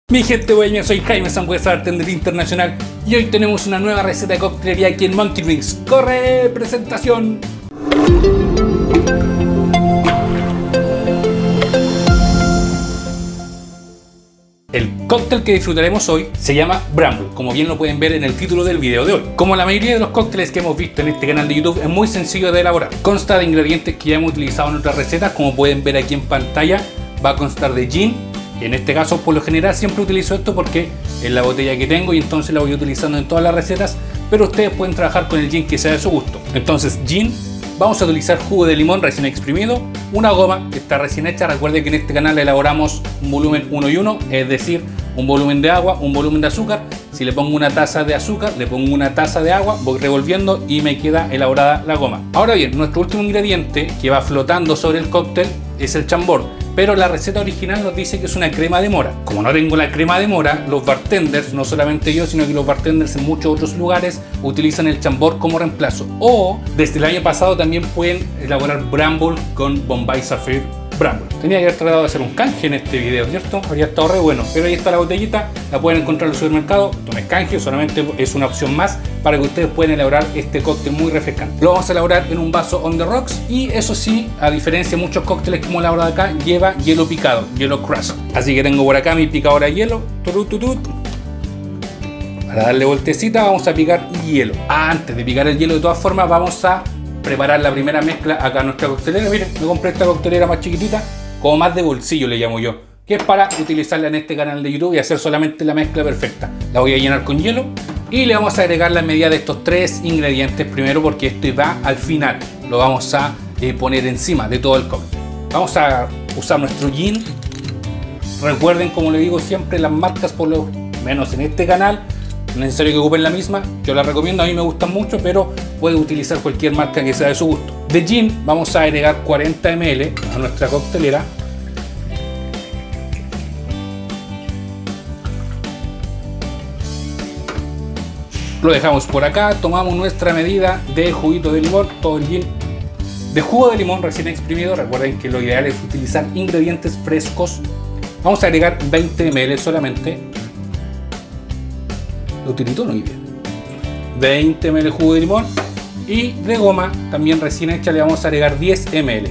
Mi gente buena, soy Jaime Sangüesa, bartender internacional, y hoy tenemos una nueva receta de coctelería aquí en Monkey Drinks. ¡Corre, presentación! El cóctel que disfrutaremos hoy se llama Bramble, como bien lo pueden ver en el título del video de hoy. Como la mayoría de los cócteles que hemos visto en este canal de YouTube, es muy sencillo de elaborar. Consta de ingredientes que ya hemos utilizado en otras recetas, como pueden ver aquí en pantalla. Va a constar de gin. En este caso, por lo general, siempre utilizo esto porque es la botella que tengo y entonces la voy utilizando en todas las recetas, pero ustedes pueden trabajar con el gin que sea de su gusto. Entonces, gin, vamos a utilizar jugo de limón recién exprimido, una goma que está recién hecha. Recuerden que en este canal elaboramos un volumen 1 y 1, es decir, un volumen de agua, un volumen de azúcar. Si le pongo una taza de azúcar, le pongo una taza de agua, voy revolviendo y me queda elaborada la goma. Ahora bien, nuestro último ingrediente que va flotando sobre el cóctel es el chambord, pero la receta original nos dice que es una crema de mora. Como no tengo la crema de mora, los bartenders, no solamente yo, sino que los bartenders en muchos otros lugares utilizan el chambord como reemplazo. O desde el año pasado también pueden elaborar Bramble con Bombay Sapphire Bramble. Tenía que haber tratado de hacer un canje en este video, ¿cierto? Habría estado re bueno, pero ahí está la botellita, la pueden encontrar en el supermercado. No es canje, solamente es una opción más para que ustedes puedan elaborar este cóctel muy refrescante. Lo vamos a elaborar en un vaso on the rocks y eso sí, a diferencia de muchos cócteles que hemos elaborado acá, lleva hielo picado, hielo crush. Así que tengo por acá mi picadora de hielo. Para darle vueltecita vamos a picar hielo. Antes de picar el hielo, de todas formas, vamos a preparar la primera mezcla acá en nuestra coctelera. Miren, me compré esta coctelera más chiquitita, como más de bolsillo le llamo yo, que es para utilizarla en este canal de YouTube y hacer solamente la mezcla perfecta. La voy a llenar con hielo y le vamos a agregar la medida de estos tres ingredientes primero, porque esto va al final. Lo vamos a poner encima de todo el cóctel. Vamos a usar nuestro gin. Recuerden, como le digo siempre, las marcas, por lo menos en este canal, no es necesario que ocupen la misma. Yo la recomiendo, a mí me gustan mucho, pero puede utilizar cualquier marca que sea de su gusto. De gin vamos a agregar 40 ml a nuestra coctelera. Lo dejamos por acá, tomamos nuestra medida de juguito de limón, todo el gin de jugo de limón recién exprimido. Recuerden que lo ideal es utilizar ingredientes frescos. Vamos a agregar 20 ml solamente. Lo utilito no bien. 20 ml de jugo de limón, y de goma también recién hecha le vamos a agregar 10 ml.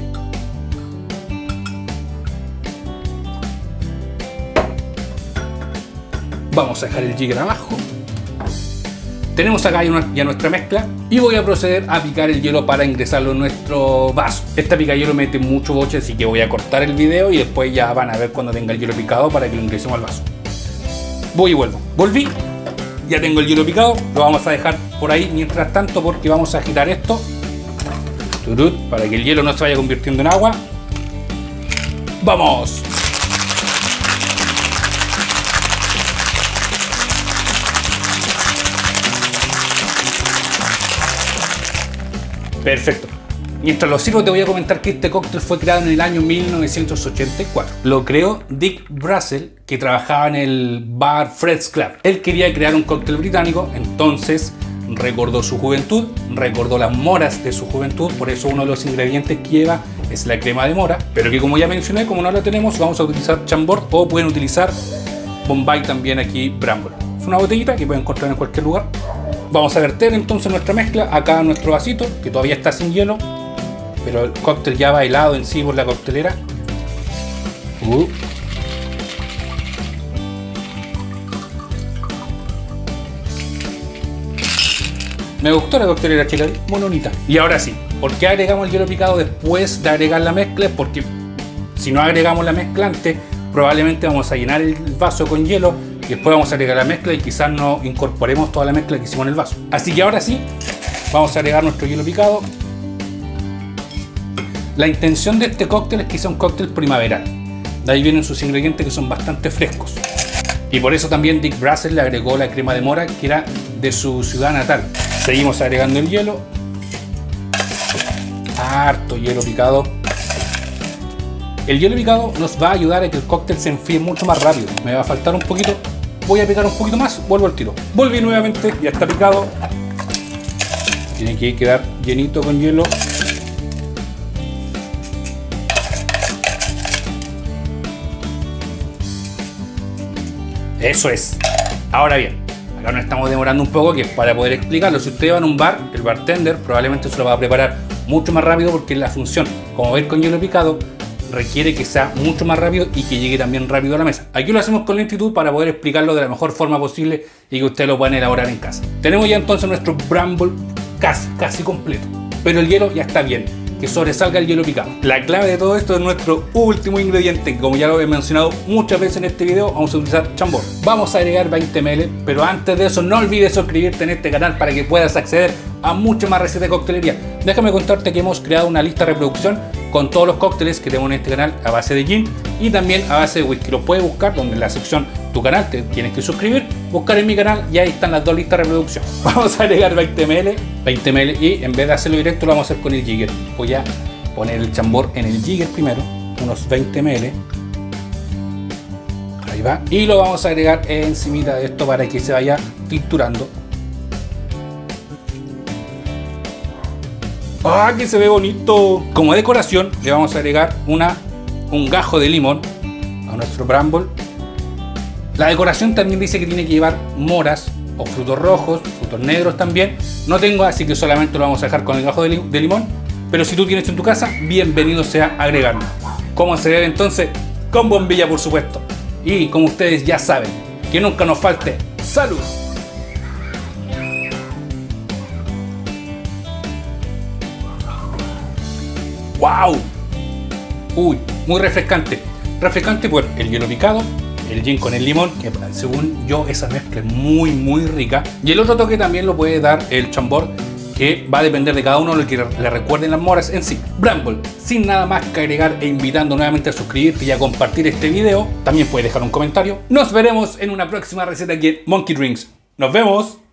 Vamos a dejar el jigger abajo. Tenemos acá ya nuestra mezcla y voy a proceder a picar el hielo para ingresarlo en nuestro vaso. Esta picahielo mete mucho boche, así que voy a cortar el video y después ya van a ver cuando tenga el hielo picado para que lo ingresemos al vaso. Voy y vuelvo. Volví. Ya tengo el hielo picado, lo vamos a dejar por ahí mientras tanto porque vamos a agitar esto para que el hielo no se vaya convirtiendo en agua. ¡Vamos! Perfecto. Mientras lo sirvo, te voy a comentar que este cóctel fue creado en el año 1984. Lo creó Dick Brassel, que trabajaba en el bar Fred's Club. Él quería crear un cóctel británico, entonces recordó su juventud, recordó las moras de su juventud. Por eso uno de los ingredientes que lleva es la crema de mora, pero que, como ya mencioné, como no la tenemos, vamos a utilizar chambord o pueden utilizar Bombay también aquí Bramble. Es una botellita que pueden encontrar en cualquier lugar. Vamos a verter entonces nuestra mezcla acá en nuestro vasito, que todavía está sin hielo, pero el cóctel ya va helado en sí por la coctelera. Me gustó la coctelera, chicas, muy bonita. Y ahora sí, ¿por qué agregamos el hielo picado después de agregar la mezcla? Porque si no agregamos la mezcla antes, probablemente vamos a llenar el vaso con hielo y después vamos a agregar la mezcla y quizás no incorporemos toda la mezcla que hicimos en el vaso. Así que ahora sí, vamos a agregar nuestro hielo picado. La intención de este cóctel es que sea un cóctel primaveral. De ahí vienen sus ingredientes, que son bastante frescos. Y por eso también Dick Brassel le agregó la crema de mora, que era de su ciudad natal. Seguimos agregando el hielo. Harto hielo picado. El hielo picado nos va a ayudar a que el cóctel se enfríe mucho más rápido. Me va a faltar un poquito. Voy a picar un poquito más, vuelvo al tiro. Volví nuevamente, ya está picado. Tiene que quedar llenito con hielo. Eso es. Ahora bien, acá nos estamos demorando un poco, que para poder explicarlo, si usted va a un bar, el bartender probablemente se lo va a preparar mucho más rápido, porque la función, como ver con hielo picado, requiere que sea mucho más rápido y que llegue también rápido a la mesa. Aquí lo hacemos con lentitud para poder explicarlo de la mejor forma posible y que ustedes lo puedan elaborar en casa. Tenemos ya entonces nuestro Bramble casi completo, pero el hielo ya está bien, que sobresalga el hielo picado. La clave de todo esto es nuestro último ingrediente, que como ya lo he mencionado muchas veces en este video, vamos a utilizar chambord. Vamos a agregar 20 ml, pero antes de eso no olvides suscribirte en este canal para que puedas acceder a muchas más recetas de coctelería. Déjame contarte que hemos creado una lista de reproducción con todos los cócteles que tenemos en este canal a base de gin y también a base de whisky. Lo puedes buscar donde en la sección tu canal, te tienes que suscribir, buscar en mi canal y ahí están las dos listas de reproducción. Vamos a agregar 20 ml y en vez de hacerlo directo lo vamos a hacer con el jigger. Voy a poner el chambord en el jigger primero, unos 20 ml. Ahí va. Y lo vamos a agregar encimita de esto para que se vaya tinturando. ¡Ah, que se ve bonito! Como decoración le vamos a agregar un gajo de limón a nuestro Bramble. La decoración también dice que tiene que llevar moras o frutos rojos, frutos negros también. No tengo, así que solamente lo vamos a dejar con el gajo de limón. Pero si tú tienes en tu casa, bienvenido sea agregarlo. ¿Cómo se debe entonces? Con bombilla, por supuesto. Y como ustedes ya saben, que nunca nos falte salud. ¡Wow! Uy, muy refrescante. Refrescante por el hielo picado, el gin con el limón, que según yo esa mezcla es muy rica. Y el otro toque también lo puede dar el chambord, que va a depender de cada uno lo que le recuerden las moras en sí. Bramble, sin nada más que agregar e invitando nuevamente a suscribirte y a compartir este video. También puedes dejar un comentario. Nos veremos en una próxima receta aquí en Monkey Drinks. ¡Nos vemos!